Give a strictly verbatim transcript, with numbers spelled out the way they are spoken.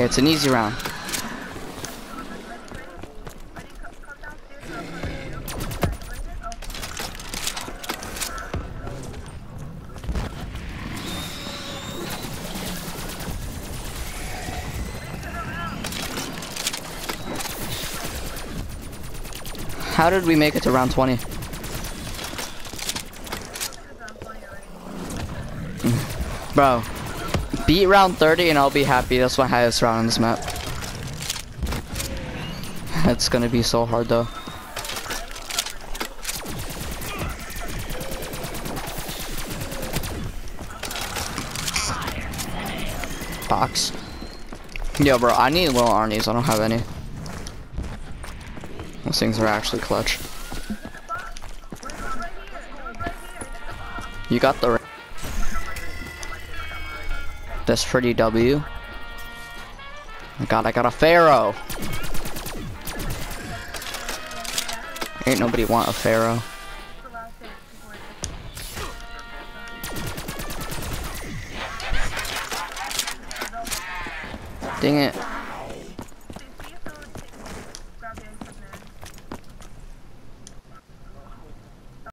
it's an easy round. How did we make it to round twenty? Bro, beat round thirty and I'll be happy. That's my highest round on this map. It's gonna be so hard though. Box. Yo, bro, I need little Arnie's. I don't have any. Those things are actually clutch. You got the. That's pretty W. Oh God, I got a Pharaoh. Ain't nobody want a Pharaoh. Dang it.